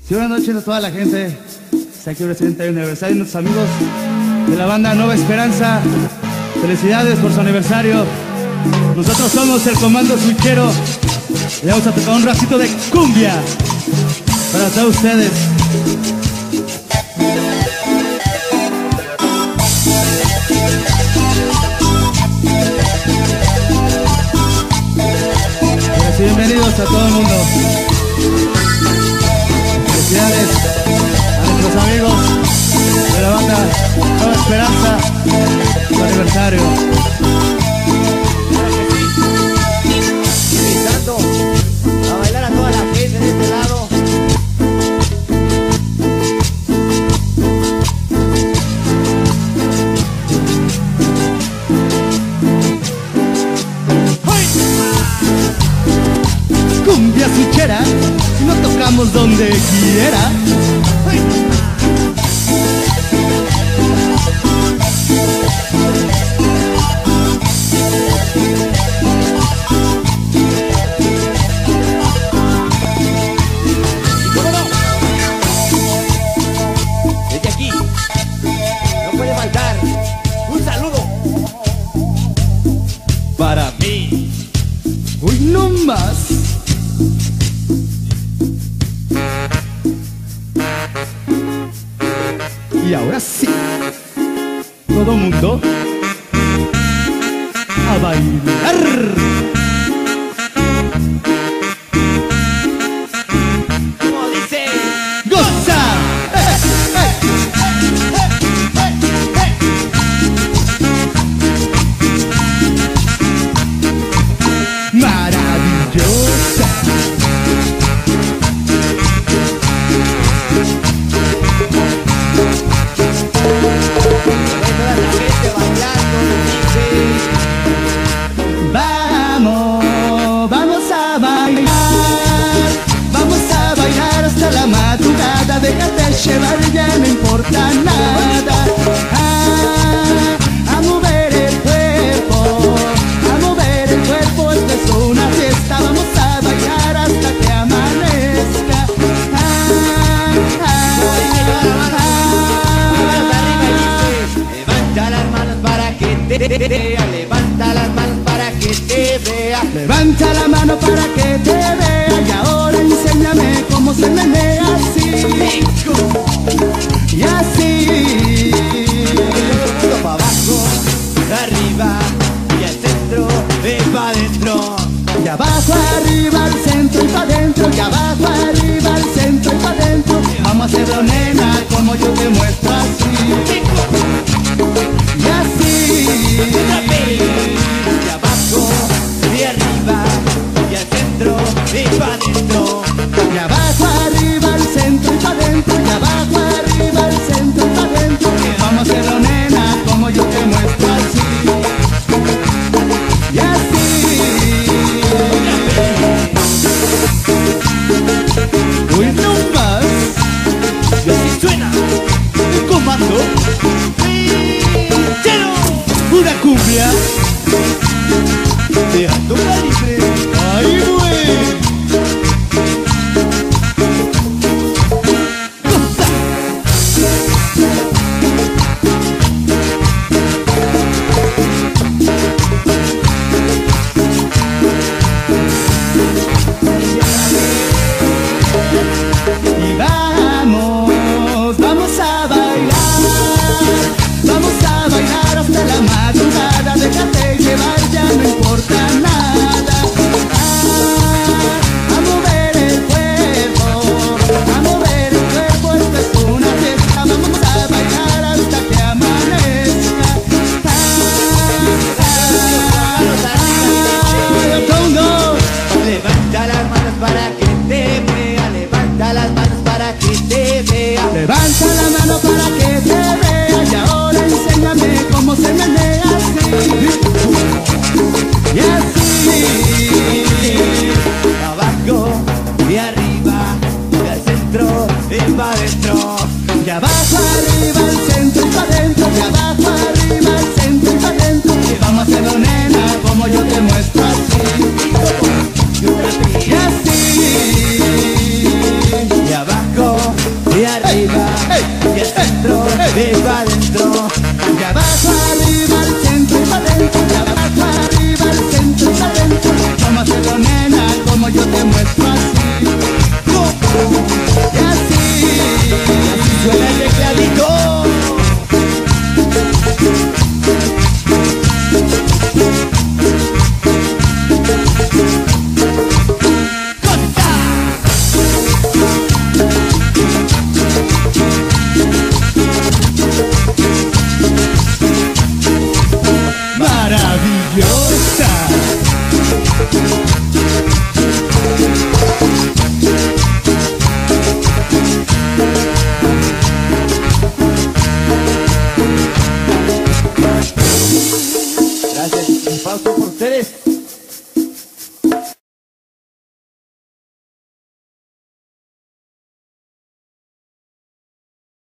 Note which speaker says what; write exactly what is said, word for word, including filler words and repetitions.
Speaker 1: Sí, buenas noches a toda la gente. Está aquí presente el aniversario de nuestros amigos de la banda Nueva Esperanza. Felicidades por su aniversario. Nosotros somos el Comando Switchero y vamos a tocar un ratito de cumbia para todos ustedes. Pues bienvenidos a todo el mundo. Felicidades a nuestros amigos de la banda Nueva Esperanza, su aniversario.
Speaker 2: Invitando a bailar a toda la gente de este lado.
Speaker 1: Cumbia switchera, si no tocamos donde quiera.
Speaker 2: Desde aquí no puede faltar un saludo para mí.
Speaker 1: Hoy no más. Y ahora sí, todo mundo a bailar.
Speaker 2: Como dice,
Speaker 1: ¡Goza! ¡Eh, eh! Maravillosa.
Speaker 2: toda la gente bailando, dice.
Speaker 1: Vamos, vamos a bailar, vamos a bailar hasta la madrugada, déjate llevar, ya no importa nada. Ah, a mover el cuerpo, a mover el cuerpo, esta es una fiesta, vamos a bailar hasta que amanezca. Ah, ah,
Speaker 2: Levanta las manos para que te vea, levanta las manos para que te vea.
Speaker 1: Levanta la mano para que te vea y ahora enséñame cómo se menea así y así.
Speaker 2: Todo para abajo, arriba y al centro, de pa' adentro.
Speaker 1: Y abajo, arriba, al centro y pa' dentro. Y abajo, arriba, al centro y pa' dentro. Vamos a hacerlo, nena, como yo te muestro así y así.
Speaker 2: Otra vez, de abajo, de arriba y al centro, de pa' adentro.
Speaker 1: Y abajo, arriba, al centro y pa' dentro. Y abajo, arriba, al centro y pa' dentro. Vamos a hacerlo, nena, como yo te muestro así y así. Uy, no más.
Speaker 2: Y así suena
Speaker 1: El Comando
Speaker 2: Switchero.
Speaker 1: Una cumbia
Speaker 2: De alto calibre.
Speaker 1: ¡ay, güey! Y vamos, vamos a bailar, vamos a bailar hasta la madrugada, déjate llevar, ya no importa nada. Ah, a mover el cuerpo, a mover el cuerpo, esta es una fiesta, vamos a bailar hasta que amanezca. Ah, ah, ah, todo mundo.
Speaker 2: Levanta las manos para que te vea, levanta las manos para que te vea.
Speaker 1: Levanta la mano para que te vea y ahora enséñame cómo se menea así y así.
Speaker 2: Abajo y arriba y al centro y pa' adentro.
Speaker 1: Y abajo, arriba, al centro y pa' dentro. Y abajo, arriba, al centro y pa' dentro. Y vamos a hacerlo, nena, como yo te muestro así y así.
Speaker 2: Y abajo y pa'